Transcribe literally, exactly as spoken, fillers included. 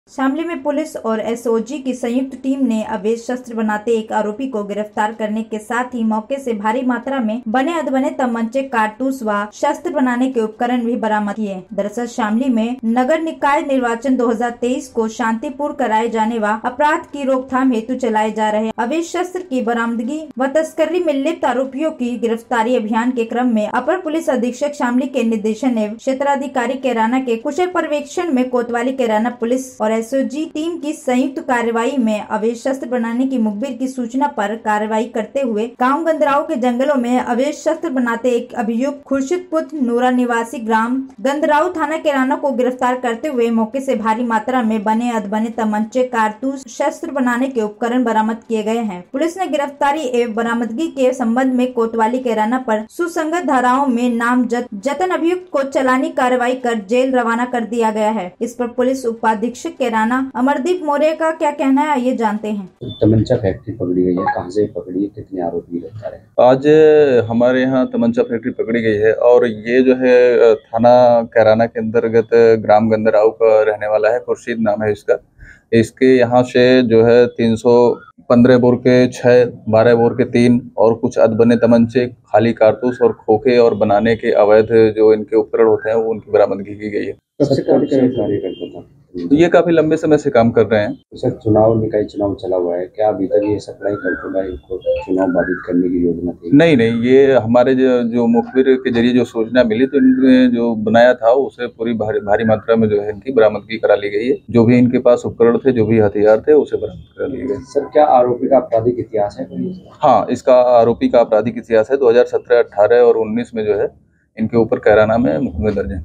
शामली में पुलिस और एसओजी की संयुक्त टीम ने अवैध शस्त्र बनाते एक आरोपी को गिरफ्तार करने के साथ ही मौके से भारी मात्रा में बने अधबने तमंचे, कारतूस व शस्त्र बनाने के उपकरण भी बरामद किए। दरअसल शामली में नगर निकाय निर्वाचन दो हज़ार तेईस को शांतिपूर्ण कराए जाने व अपराध की रोकथाम हेतु चलाए जा रहे अवैध शस्त्र की बरामदगी व तस्करी में लिप्त आरोपियों की गिरफ्तारी अभियान के क्रम में अपर पुलिस अधीक्षक शामली के निर्देशन एवं क्षेत्राधिकारी कैराना के कुशल पर्यवेक्षण में कोतवाली कैराना पुलिस और एसओजी टीम की संयुक्त कार्रवाई में अवैध शस्त्र बनाने की मुखबिर की सूचना पर कार्रवाई करते हुए गांव गंदराव के जंगलों में अवैध शस्त्र बनाते एक अभियुक्त खुर्शीद पुत्र नूरा निवासी ग्राम गंदराव थाना कैराना को गिरफ्तार करते हुए मौके से भारी मात्रा में बने अधबने तमंचे, कारतूस, शस्त्र बनाने के उपकरण बरामद किए गए हैं। पुलिस ने गिरफ्तारी एवं बरामदगी के संबंध में कोतवाली कैराना पर सुसंगत धाराओं में नामजद जतन अभियुक्त को चालानी कार्रवाई कर जेल रवाना कर दिया गया है। इस पर पुलिस उपाधीक्षक कैराना अमरदीप मौर्य का क्या कहना है, ये जानते हैं। तमंचा फैक्ट्री पकड़ी गई है, कहाँ से पकड़ी है, कितने आरोपी गिरफ्तार हैं? आज हमारे यहाँ तमंचा फैक्ट्री पकड़ी गई है और ये जो है थाना कैराना के अंतर्गत ग्राम गंदराव का रहने वाला है, खुर्शीद नाम है इसका। इसके यहाँ से जो है तीन सौ पंद्रह बोर के छह, बारह बोर के तीन और कुछ अधबने तमंचे, खाली कारतूस और खोखे और बनाने के अवैध जो इनके उपकरण होते हैं वो उनकी बरामदगी की गई है। सबसे कार्य करता था तो ये काफी लंबे समय से काम कर रहे हैं। सर, चुनाव निकाय चुनाव चला हुआ है, क्या अभी तक ये सप्लाई करता है, इनको चुनाव बाधित करने की योजना थी? नहीं नहीं, ये हमारे जो, जो मुखबिर के जरिए जो सूचना मिली तो इन्होंने जो बनाया था उसे पूरी भारी भारी मात्रा में जो है इनकी बरामदगी करा ली गई है। जो भी इनके पास उपकरण थे, जो भी हथियार थे, उसे बरामद करा लिए गए। सर, क्या आरोपी का आपराधिक इतिहास है? हाँ, इसका आरोपी का आपराधिक इतिहास है। दो हजार सत्रह, अठारह और उन्नीस में जो है इनके ऊपर कैराना में मुकदमे दर्ज है।